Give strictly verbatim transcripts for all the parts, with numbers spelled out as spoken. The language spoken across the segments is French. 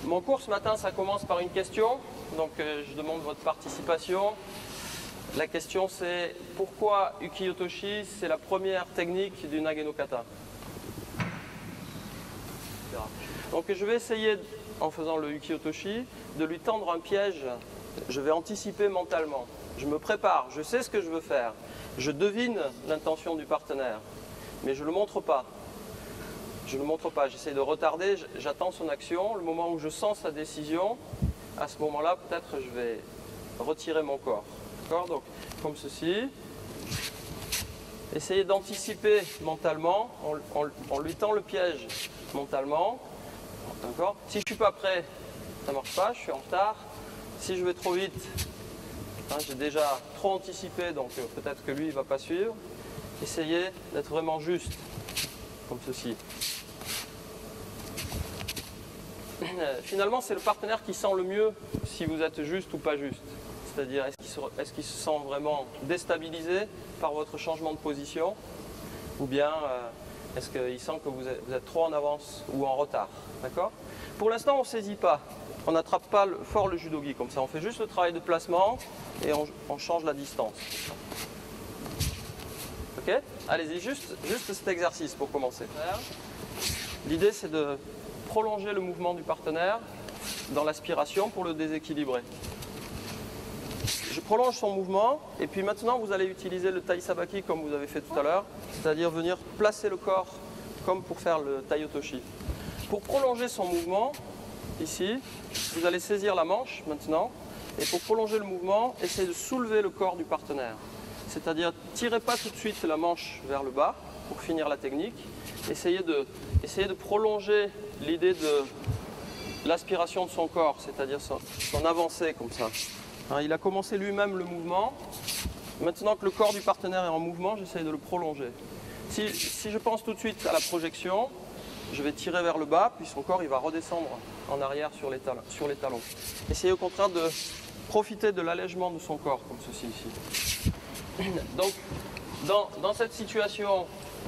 mon cours ce matin, ça commence par une question. Donc euh, je demande votre participation. La question c'est pourquoi Ukiyo-toshi c'est la première technique du Nage no Kata. Donc je vais essayer, en faisant le Ukiyo-toshi, de lui tendre un piège. Je vais anticiper mentalement. Je me prépare, je sais ce que je veux faire. Je devine l'intention du partenaire, mais je ne le montre pas. Je ne le montre pas, j'essaie de retarder, j'attends son action. Le moment où je sens sa décision, à ce moment-là, peut-être je vais retirer mon corps. D'accord? Donc, comme ceci. Essayez d'anticiper mentalement, on, on, on lui tend le piège mentalement. D'accord? Si je ne suis pas prêt, ça ne marche pas, je suis en retard. Si je vais trop vite, hein, j'ai déjà trop anticipé, donc euh, peut-être que lui il ne va pas suivre. Essayez d'être vraiment juste, comme ceci. Finalement, c'est le partenaire qui sent le mieux si vous êtes juste ou pas juste. C'est-à-dire, est-ce qu'il se, est-ce qu'il se sent vraiment déstabilisé par votre changement de position, ou bien euh, est-ce qu'il sent que vous êtes, vous êtes trop en avance ou en retard. D'accord? Pour l'instant, on ne saisit pas. On n'attrape pas le, fort le judogi comme ça. On fait juste le travail de placement et on, on change la distance. Ok? Allez-y, juste, juste cet exercice pour commencer. L'idée, c'est de prolonger le mouvement du partenaire dans l'aspiration pour le déséquilibrer. Je prolonge son mouvement et puis maintenant vous allez utiliser le tai sabaki comme vous avez fait tout à l'heure, c'est-à-dire venir placer le corps comme pour faire le tai otoshi. Pour prolonger son mouvement, ici, vous allez saisir la manche maintenant et pour prolonger le mouvement, essayez de soulever le corps du partenaire. C'est-à-dire, tirez pas tout de suite la manche vers le bas pour finir la technique. Essayez de, essayez de prolonger l'idée de l'aspiration de son corps, c'est-à-dire son, son avancée comme ça. Hein, il a commencé lui-même le mouvement. Maintenant que le corps du partenaire est en mouvement, j'essaye de le prolonger. Si, si je pense tout de suite à la projection, je vais tirer vers le bas, puis son corps il va redescendre en arrière sur les talons. Sur les talons. Essayez au contraire de profiter de l'allègement de son corps, comme ceci ici. Donc, dans, dans cette situation,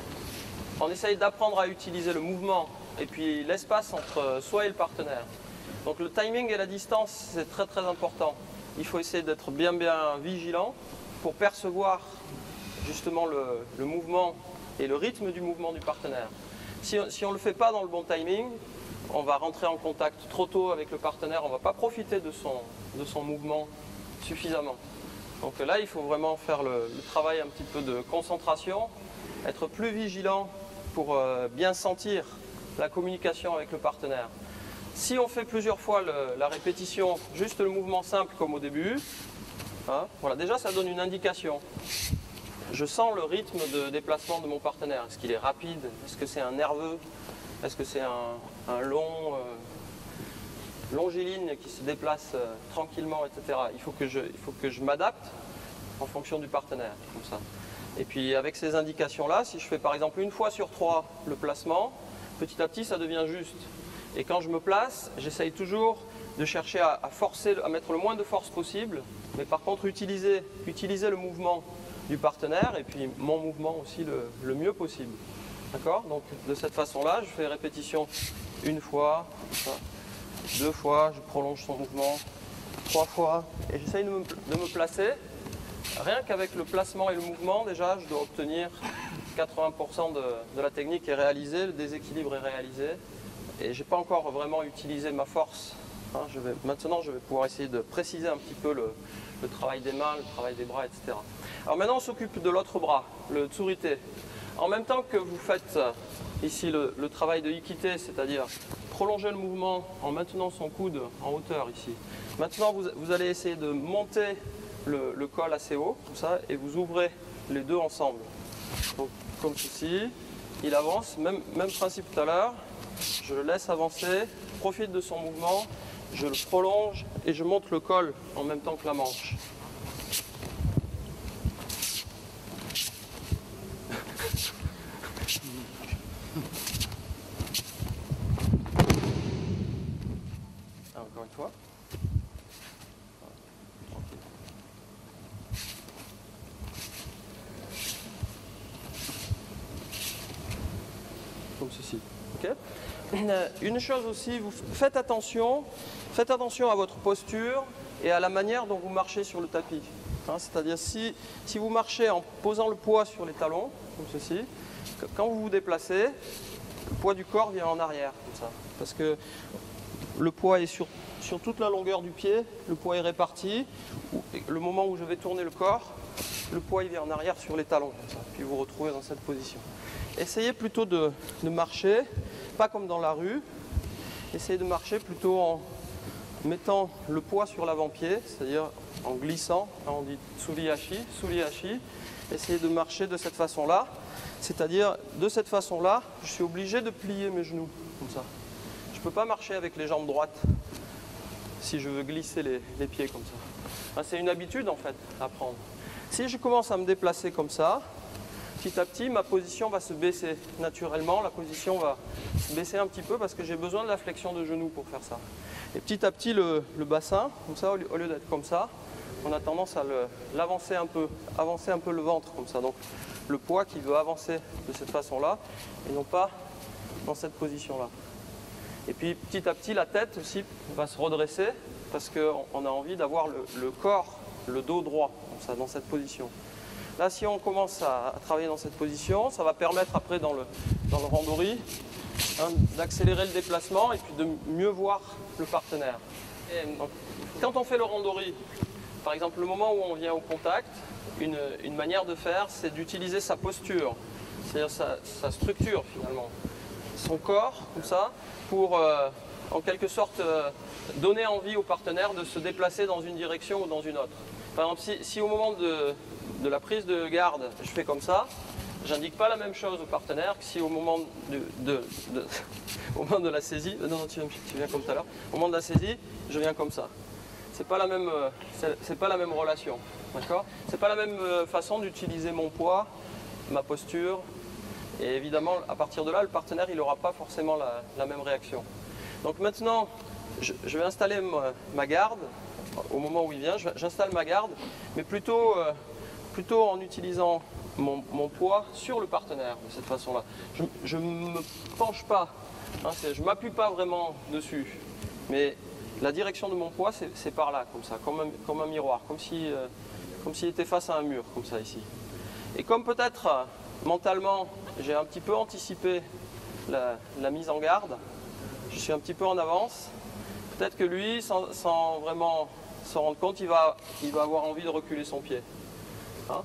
on essaye d'apprendre à utiliser le mouvement et puis l'espace entre soi et le partenaire. Donc le timing et la distance, c'est très très important. Il faut essayer d'être bien bien vigilant pour percevoir justement le, le mouvement et le rythme du mouvement du partenaire. Si, si on ne le fait pas dans le bon timing, on va rentrer en contact trop tôt avec le partenaire, on ne va pas profiter de son, de son mouvement suffisamment. Donc là, il faut vraiment faire le, le travail un petit peu de concentration, être plus vigilant pour euh, bien sentir la communication avec le partenaire. Si on fait plusieurs fois le, la répétition, juste le mouvement simple comme au début, hein, voilà, déjà ça donne une indication. Je sens le rythme de déplacement de mon partenaire. Est-ce qu'il est rapide? Est-ce que c'est un nerveux? Est-ce que c'est un, un long, euh, longiligne qui se déplace euh, tranquillement, et cetera. Il faut que je, il faut que je m'adapte en fonction du partenaire, comme ça. Et puis avec ces indications-là, si je fais par exemple une fois sur trois le placement, petit à petit ça devient juste. Et quand je me place, j'essaye toujours de chercher à, à forcer, à mettre le moins de force possible, mais par contre utiliser, utiliser le mouvement du partenaire et puis mon mouvement aussi le, le mieux possible. D'accord? Donc de cette façon-là, je fais répétition une fois, deux fois, je prolonge son mouvement, trois fois, et j'essaye de me, de me placer. Rien qu'avec le placement et le mouvement, déjà, je dois obtenir quatre-vingts pour cent de, de la technique est réalisée, le déséquilibre est réalisé. Et je n'ai pas encore vraiment utilisé ma force. Hein, je vais, maintenant, je vais pouvoir essayer de préciser un petit peu le, le travail des mains, le travail des bras, et cetera. Alors maintenant, on s'occupe de l'autre bras, le tsurite. En même temps que vous faites ici le, le travail de ikite, c'est-à-dire prolonger le mouvement en maintenant son coude en hauteur ici. Maintenant, vous, vous allez essayer de monter le, le col assez haut, comme ça, et vous ouvrez les deux ensemble. Donc, comme ceci, il avance, même, même principe tout à l'heure. Je le laisse avancer, profite de son mouvement, je le prolonge et je monte le col en même temps que la manche. Encore une fois. Comme ceci. Okay. Une chose aussi, vous faites attention, faites attention à votre posture et à la manière dont vous marchez sur le tapis. Hein, c'est-à-dire si, si vous marchez en posant le poids sur les talons, comme ceci, quand vous vous déplacez, le poids du corps vient en arrière, comme ça. Parce que le poids est sur, sur toute la longueur du pied, le poids est réparti. Le moment où je vais tourner le corps, le poids il vient en arrière sur les talons, comme ça. Puis vous vous retrouvez dans cette position. Essayez plutôt de, de marcher, pas comme dans la rue, essayez de marcher plutôt en mettant le poids sur l'avant-pied, c'est-à-dire en glissant, on dit Tsulihashi, Tsulihashi. Essayez de marcher de cette façon-là, c'est-à-dire de cette façon-là, je suis obligé de plier mes genoux, comme ça. Je ne peux pas marcher avec les jambes droites si je veux glisser les, les pieds comme ça. C'est une habitude en fait à prendre. Si je commence à me déplacer comme ça, petit à petit, ma position va se baisser. Naturellement, la position va se baisser un petit peu parce que j'ai besoin de la flexion de genoux pour faire ça. Et petit à petit, le, le bassin, comme ça, au lieu, au lieu d'être comme ça, on a tendance à l'avancer un peu, avancer un peu le ventre comme ça. Donc le poids qui veut avancer de cette façon-là et non pas dans cette position-là. Et puis petit à petit, la tête aussi va se redresser parce qu'on a envie d'avoir le, le corps, le dos droit, comme ça, dans cette position. Là, si on commence à, à travailler dans cette position, ça va permettre après dans le, dans le randori hein, d'accélérer le déplacement et puis de mieux voir le partenaire. Et donc, quand on fait le randori, par exemple le moment où on vient au contact, une, une manière de faire, c'est d'utiliser sa posture, c'est-à-dire sa, sa structure finalement, son corps, comme ça, pour euh, en quelque sorte euh, donner envie au partenaire de se déplacer dans une direction ou dans une autre. Par exemple, si, si au moment de, de la prise de garde, je fais comme ça, j'indique pas la même chose au partenaire que si au moment de, de, de, au moment de la saisie, non, non tu, tu viens comme tout à l'heure, au moment de la saisie, je viens comme ça. C'est pas la même, c'est pas la même relation, d'accord ? C'est pas la même façon d'utiliser mon poids, ma posture, et évidemment, à partir de là, le partenaire, il n'aura pas forcément la, la même réaction. Donc maintenant, je, je vais installer ma, ma garde. Au moment où il vient, j'installe ma garde, mais plutôt, euh, plutôt en utilisant mon, mon poids sur le partenaire, de cette façon-là. Je ne me penche pas, hein, je ne m'appuie pas vraiment dessus, mais la direction de mon poids, c'est par là, comme ça, comme un, comme un miroir, comme si, euh, comme s'il était face à un mur, comme ça ici. Et comme peut-être, euh, mentalement, j'ai un petit peu anticipé la, la mise en garde, je suis un petit peu en avance, peut-être que lui, sans, sans vraiment s'en rendre compte, il va, il va avoir envie de reculer son pied. Hein?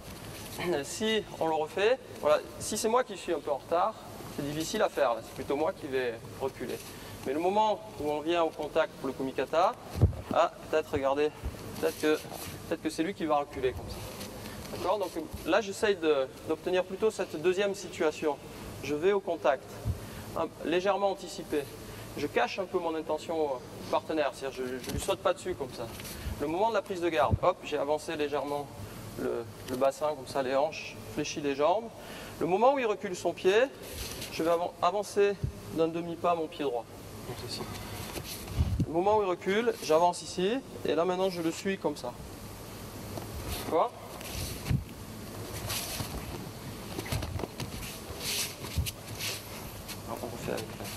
Si on le refait, voilà, si c'est moi qui suis un peu en retard, c'est difficile à faire, c'est plutôt moi qui vais reculer. Mais le moment où on vient au contact pour le kumikata, ah, peut-être, regardez, peut-être que, peut-être que c'est lui qui va reculer comme ça. D'accord? Donc là, j'essaye d'obtenir plutôt cette deuxième situation. Je vais au contact, hein, légèrement anticipé. Je cache un peu mon intention au partenaire, c'est-à-dire je ne lui saute pas dessus comme ça. Le moment de la prise de garde, hop, j'ai avancé légèrement le, le bassin, comme ça, les hanches, fléchi les jambes. Le moment où il recule son pied, je vais avancer d'un demi-pas mon pied droit. Donc ceci. Le moment où il recule, j'avance ici, et là maintenant je le suis comme ça. D'accord ? On refait avec là.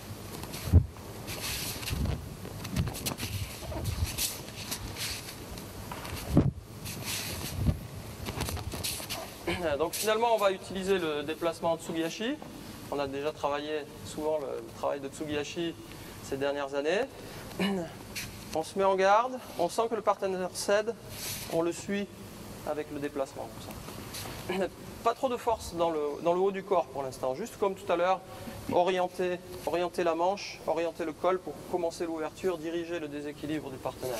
Donc finalement on va utiliser le déplacement en Tsugihashi. On a déjà travaillé souvent le, le travail de Tsugihashi ces dernières années. On se met en garde, on sent que le partenaire cède, on le suit avec le déplacement. Comme ça. Pas trop de force dans le, dans le haut du corps pour l'instant, juste comme tout à l'heure, orienter, orienter la manche, orienter le col pour commencer l'ouverture, diriger le déséquilibre du partenaire.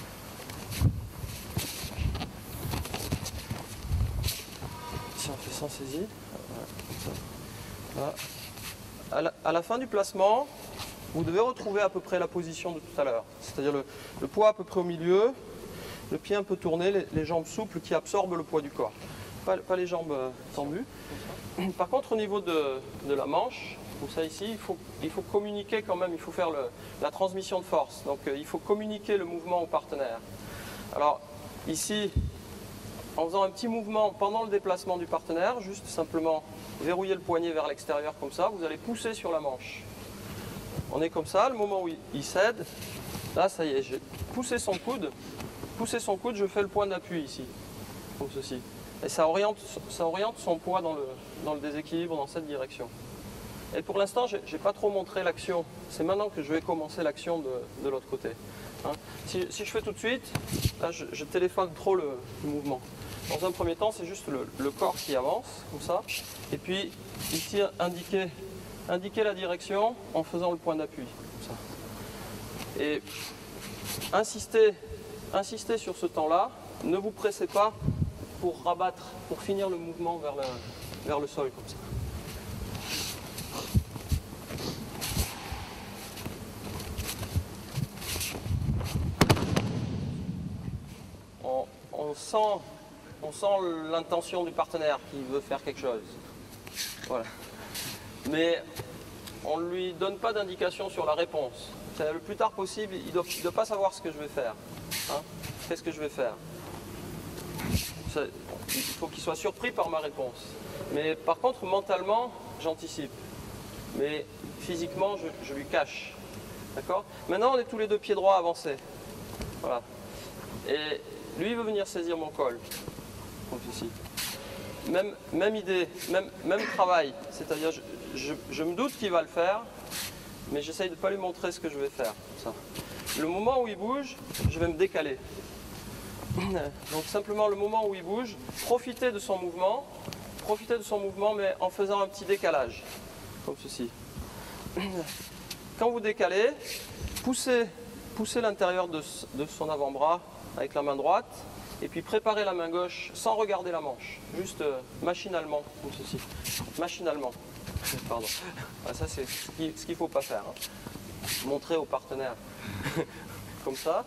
Si on fait sans saisie, voilà, comme ça. Voilà. À, la, à la fin du placement, vous devez retrouver à peu près la position de tout à l'heure. C'est-à-dire le, le poids à peu près au milieu, le pied un peu tourné, les, les jambes souples qui absorbent le poids du corps. Pas, pas les jambes tendues. Par contre, au niveau de, de la manche, comme ça ici, il faut, il faut communiquer quand même, il faut faire le, la transmission de force. Donc euh, il faut communiquer le mouvement au partenaire. Alors ici, en faisant un petit mouvement pendant le déplacement du partenaire, juste simplement verrouiller le poignet vers l'extérieur comme ça, vous allez pousser sur la manche. On est comme ça, le moment où il, il cède, là ça y est, j'ai poussé son coude, poussé son coude, je fais le point d'appui ici, comme ceci. Et ça oriente, ça oriente son poids dans le, dans le déséquilibre dans cette direction. Et pour l'instant, je n'ai pas trop montré l'action. C'est maintenant que je vais commencer l'action de, de l'autre côté. Hein. Si, si je fais tout de suite, là je, je téléphone trop le, le mouvement. Dans un premier temps, c'est juste le, le corps qui avance, comme ça. Et puis ici, indiquer, indiquer la direction en faisant le point d'appui. Comme ça. Et insister, insister sur ce temps-là. Ne vous pressez pas pour rabattre, pour finir le mouvement vers le, vers le sol, comme ça. On, on sent, on sent l'intention du partenaire qui veut faire quelque chose. Voilà. Mais on ne lui donne pas d'indication sur la réponse. Le plus tard possible, il ne doit, doit pas savoir ce que je vais faire. Hein? Qu'est-ce que je vais faire? Ça, il faut qu'il soit surpris par ma réponse. Mais par contre, mentalement, j'anticipe. Mais physiquement, je, je lui cache. D'accord? Maintenant, on est tous les deux pieds droits avancés. Voilà. Et lui, il veut venir saisir mon col. Comme ceci. Même, même idée, même, même travail. C'est-à-dire, je, je, je me doute qu'il va le faire, mais j'essaye de ne pas lui montrer ce que je vais faire. Ça. Le moment où il bouge, je vais me décaler. Donc simplement le moment où il bouge, profitez de son mouvement, profitez de son mouvement, mais en faisant un petit décalage, comme ceci. Quand vous décalez, poussez, poussez l'intérieur de, de son avant-bras avec la main droite, et puis préparez la main gauche sans regarder la manche, juste euh, machinalement, comme ceci, machinalement. Pardon. Ah, ça c'est ce qu'il ne faut pas faire. Hein. Montrer au partenaire. Comme ça.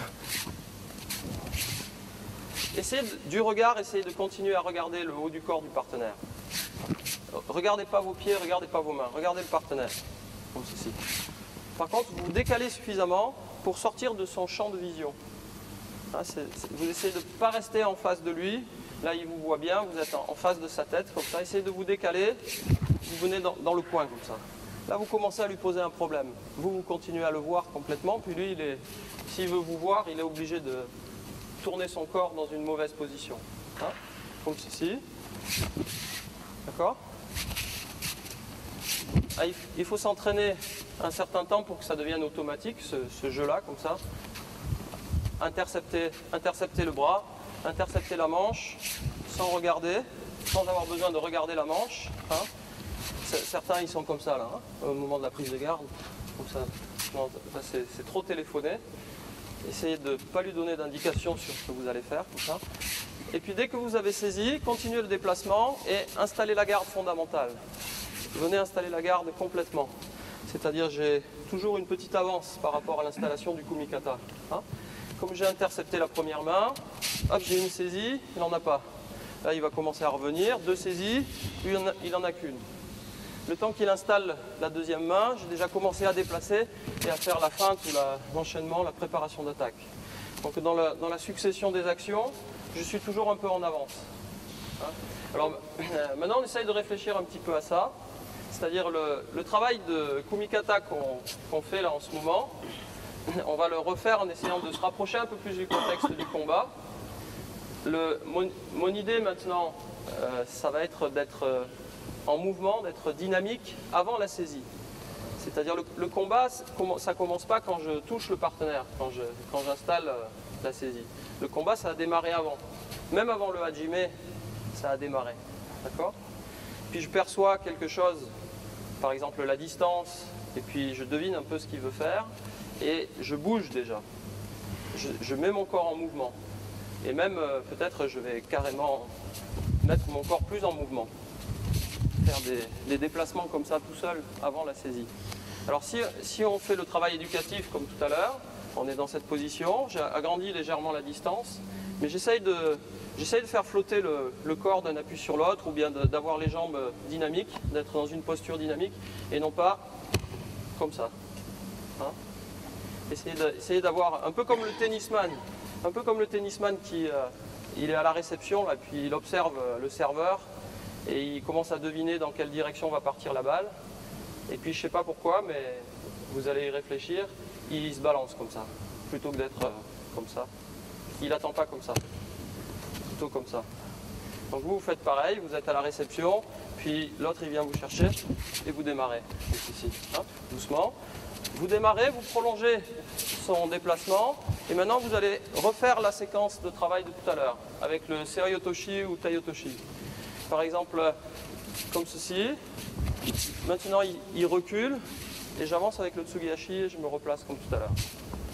Essayez de, du regard, essayez de continuer à regarder le haut du corps du partenaire. Regardez pas vos pieds, regardez pas vos mains, regardez le partenaire. Comme ceci. Par contre, vous vous décalez suffisamment pour sortir de son champ de vision. Hein, c'est, c'est, vous essayez de ne pas rester en face de lui. Là, il vous voit bien, vous êtes en, en face de sa tête, comme ça. Essayez de vous décaler, vous venez dans, dans le coin, comme ça. Là, vous commencez à lui poser un problème. Vous, vous continuez à le voir complètement, puis lui, il est, s'il veut vous voir, il est obligé de tourner son corps dans une mauvaise position. Hein, comme ceci. D'accord? Ah, il, il faut s'entraîner un certain temps pour que ça devienne automatique, ce, ce jeu-là, comme ça. Intercepter, intercepter le bras, intercepter la manche, sans regarder, sans avoir besoin de regarder la manche. Hein. Certains, ils sont comme ça, là, hein, au moment de la prise de garde. Comme ça. Non, c'est, c'est trop téléphoné. Essayez de ne pas lui donner d'indication sur ce que vous allez faire, comme ça. Et puis dès que vous avez saisi, continuez le déplacement et installez la garde fondamentale. Venez installer la garde complètement. C'est-à-dire j'ai toujours une petite avance par rapport à l'installation du kumikata. Hein. Comme j'ai intercepté la première main, hop, j'ai une saisie, il n'en a pas. Là, il va commencer à revenir, deux saisies, lui, il n'en a qu'une. Le temps qu'il installe la deuxième main, j'ai déjà commencé à déplacer et à faire la feinte ou la, l'enchaînement, la préparation d'attaque. Donc dans, le, dans la succession des actions, je suis toujours un peu en avance. Hein. Alors euh, maintenant, on essaye de réfléchir un petit peu à ça. C'est-à-dire le, le travail de kumikata qu'on, qu'on fait là en ce moment, on va le refaire en essayant de se rapprocher un peu plus du contexte du combat. Le, mon, mon idée maintenant, euh, ça va être d'être euh, en mouvement, d'être dynamique avant la saisie. C'est-à-dire le, le combat, ça ne commence pas quand je touche le partenaire, quand, je, quand j'installe euh, la saisie. Le combat, ça a démarré avant. Même avant le hajime, ça a démarré. D'accord ? Puis je perçois quelque chose, par exemple la distance, et puis je devine un peu ce qu'il veut faire, et je bouge déjà. Je, je mets mon corps en mouvement. Et même, euh, peut-être, je vais carrément mettre mon corps plus en mouvement. Faire des, des déplacements comme ça tout seul avant la saisie. Alors si, si on fait le travail éducatif comme tout à l'heure, on est dans cette position, j'ai agrandi légèrement la distance, mais j'essaye de, j'essaye de faire flotter le, le corps d'un appui sur l'autre, ou bien de, d'avoir les jambes dynamiques, d'être dans une posture dynamique, et non pas comme ça. Hein? Essayez, de, essayez d'avoir, un peu comme le tennisman, un peu comme le tennisman qui euh, il est à la réception, là, puis il observe le serveur, et il commence à deviner dans quelle direction va partir la balle. Et puis je ne sais pas pourquoi, mais vous allez y réfléchir, il se balance comme ça, plutôt que d'être euh, comme ça. Il n'attend pas comme ça, plutôt comme ça. Donc vous, vous faites pareil, vous êtes à la réception, puis l'autre il vient vous chercher et vous démarrez. Ici, hein, doucement. Vous démarrez, vous prolongez son déplacement et maintenant vous allez refaire la séquence de travail de tout à l'heure avec le Seoi-Otoshi ou Tai-Otoshi. Par exemple, comme ceci. Maintenant il, il recule et j'avance avec le Tsugi-Hachi et je me replace comme tout à l'heure.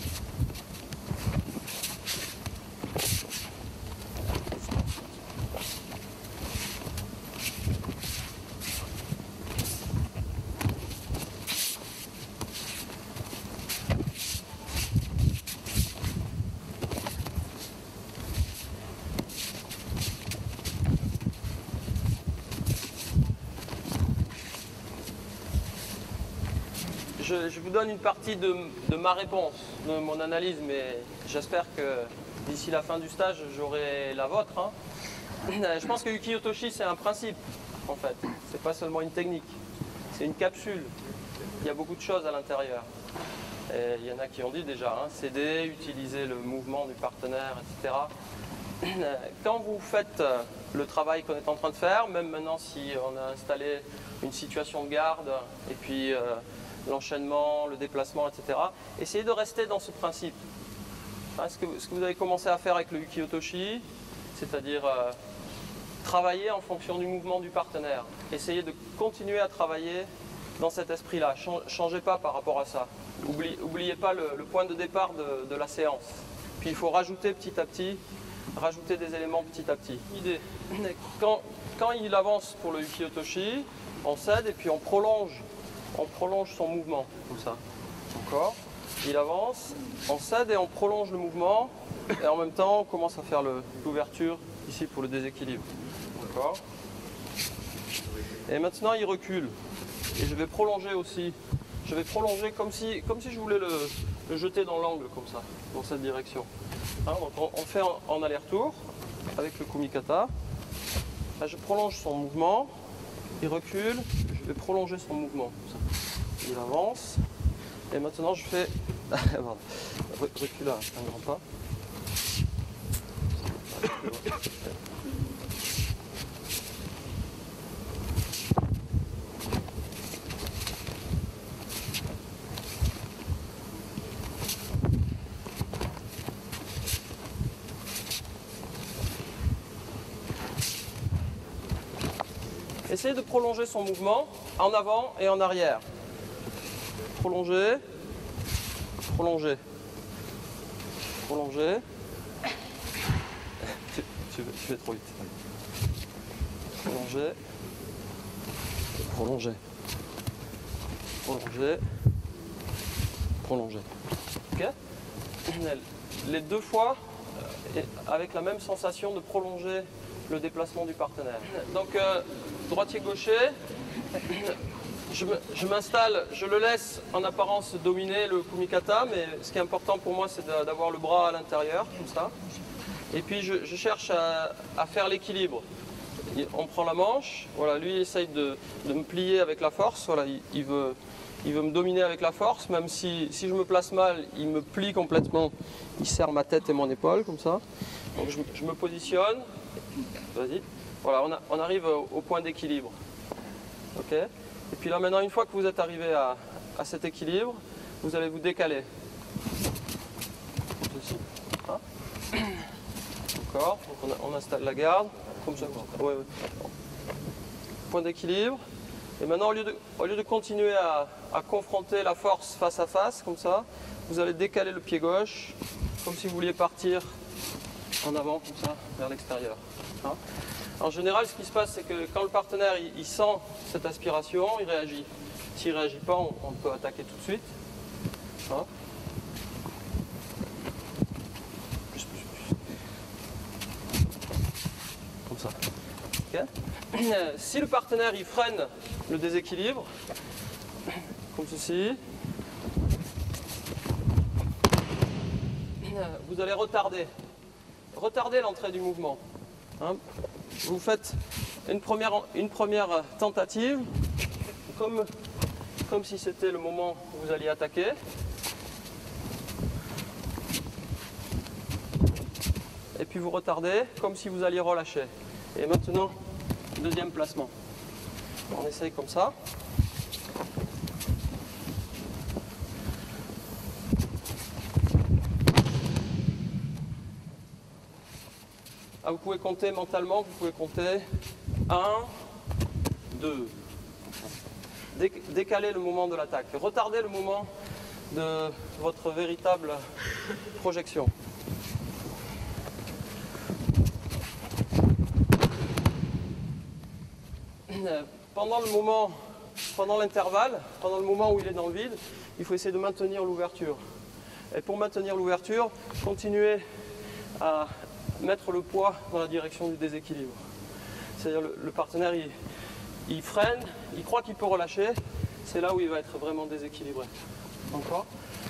Je, je vous donne une partie de, de ma réponse, de mon analyse, mais j'espère que d'ici la fin du stage, j'aurai la vôtre. Hein. Je pense que Uki-Otoshi, c'est un principe, en fait. C'est pas seulement une technique, c'est une capsule. Il y a beaucoup de choses à l'intérieur. Il y en a qui ont dit déjà, hein, céder, utiliser le mouvement du partenaire, et cetera. Quand vous faites le travail qu'on est en train de faire, même maintenant si on a installé une situation de garde, et puis euh, l'enchaînement, le déplacement, et cetera. Essayez de rester dans ce principe. Hein, ce, que, ce que vous avez commencé à faire avec le Uki-Otoshi, c'est-à-dire euh, travailler en fonction du mouvement du partenaire. Essayez de continuer à travailler dans cet esprit-là. Changez pas par rapport à ça. Oubliez, oubliez pas le, le point de départ de, de la séance. Puis il faut rajouter petit à petit, rajouter des éléments petit à petit. Idée. Quand, quand il avance pour le Uki-Otoshi, on cède et puis on prolonge. On prolonge son mouvement, comme ça. Encore. Il avance, on cède et on prolonge le mouvement. Et en même temps, on commence à faire l'ouverture ici pour le déséquilibre. D'accord. Et maintenant, il recule. Et je vais prolonger aussi. Je vais prolonger comme si, comme si je voulais le, le jeter dans l'angle, comme ça, dans cette direction. Hein, donc on, on fait en, en aller-retour avec le Kumikata. Là, je prolonge son mouvement. Il recule. Je vais prolonger son mouvement. Il avance. Et maintenant, je fais... recule à un grand pas. Essayez de prolonger son mouvement en avant et en arrière. Prolonger, prolonger, prolonger. Tu, tu, tu fais trop vite. Prolonger, prolonger, prolonger, prolonger. Ok ? Les deux fois avec la même sensation de prolonger le déplacement du partenaire. Donc euh, droitier-gaucher, je, je m'installe, je le laisse en apparence dominer le Kumikata, mais ce qui est important pour moi c'est d'avoir le bras à l'intérieur, comme ça. Et puis je, je cherche à, à faire l'équilibre. On prend la manche, voilà, lui il essaye de, de me plier avec la force, voilà, il, il, veut, il veut me dominer avec la force, même si, si je me place mal, il me plie complètement, il serre ma tête et mon épaule, comme ça. Donc je, je me positionne. Vas-y. Voilà, on, a, on arrive au, au point d'équilibre. Ok. Et puis là maintenant, une fois que vous êtes arrivé à, à cet équilibre, vous allez vous décaler. Hein. Encore. Donc on, a, on installe la garde. Comme ça. Ouais, ouais. Point d'équilibre. Et maintenant, au lieu de, au lieu de continuer à, à confronter la force face à face, comme ça, vous allez décaler le pied gauche, comme si vous vouliez partir en avant, comme ça, vers l'extérieur. Hein. En général, ce qui se passe, c'est que quand le partenaire il, il sent cette aspiration, il réagit. S'il ne réagit pas, on, on peut attaquer tout de suite. Hein. Plus, plus, plus. Comme ça. Okay. Si le partenaire il freine le déséquilibre, comme ceci, vous allez retarder. Retarder l'entrée du mouvement. Hein. Vous faites une première, une première tentative, comme, comme si c'était le moment où vous alliez attaquer. Et puis vous retardez comme si vous alliez relâcher. Et maintenant, deuxième placement. On essaye comme ça. Ah, vous pouvez compter mentalement, vous pouvez compter un, deux. Décaler le moment de l'attaque. Retardez le moment de votre véritable projection. Pendant le moment, pendant l'intervalle, pendant le moment où il est dans le vide, il faut essayer de maintenir l'ouverture. Et pour maintenir l'ouverture, continuez à mettre le poids dans la direction du déséquilibre. C'est-à-dire le, le partenaire, il, il freine, il croit qu'il peut relâcher, c'est là où il va être vraiment déséquilibré. Encore.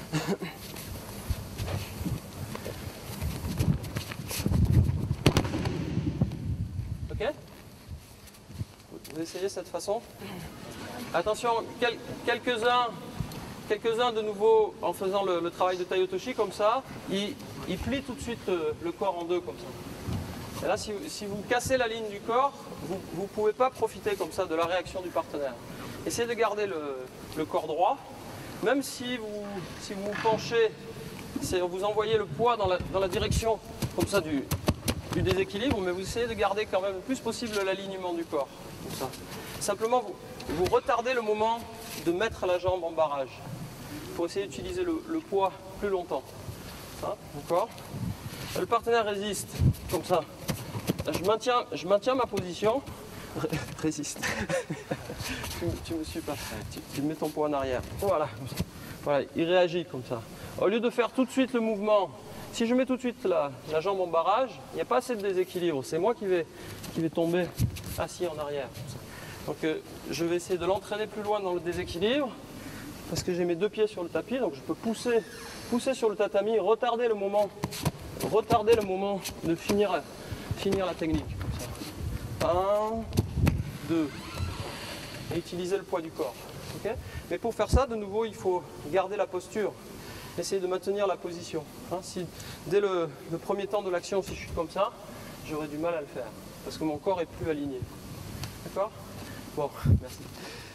Ok? Vous essayez cette façon. Attention, quel, quelques-uns quelques-uns de nouveau, en faisant le, le travail de Tai Otoshi comme ça, il, il plie tout de suite euh, le corps en deux comme ça. Et là, si, si vous cassez la ligne du corps, vous ne pouvez pas profiter comme ça de la réaction du partenaire. Essayez de garder le, le corps droit, même si vous si vous, vous penchez, vous envoyez le poids dans la, dans la direction comme ça du, du déséquilibre, mais vous essayez de garder quand même le plus possible l'alignement du corps. Comme ça. Simplement, vous, vous retardez le moment de mettre la jambe en barrage pour essayer d'utiliser le, le poids plus longtemps. Hein, d'accord ? Le partenaire résiste, comme ça. Je maintiens, je maintiens ma position. Résiste. tu, ne me suis pas. Tu, tu mets ton poids en arrière. Voilà. Voilà. Il réagit comme ça. Au lieu de faire tout de suite le mouvement, si je mets tout de suite la, la jambe en barrage, il n'y a pas assez de déséquilibre. C'est moi qui vais, qui vais tomber assis en arrière. Donc euh, je vais essayer de l'entraîner plus loin dans le déséquilibre parce que j'ai mes deux pieds sur le tapis, donc je peux pousser, pousser sur le tatami, retarder le moment, retarder le moment de finir, finir la technique. Comme ça. Un, deux. Et utiliser le poids du corps. Okay ? Mais pour faire ça, de nouveau, il faut garder la posture. Essayer de maintenir la position. Hein, si, dès le, le premier temps de l'action, si je suis comme ça, j'aurai du mal à le faire parce que mon corps est plus aligné. D'accord ? Bon, merci.